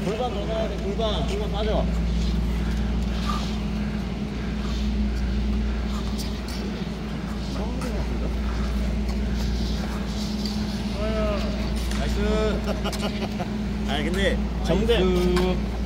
골반 더 넣어야 돼. 골반 빠져. 나이스. 아 근데 정대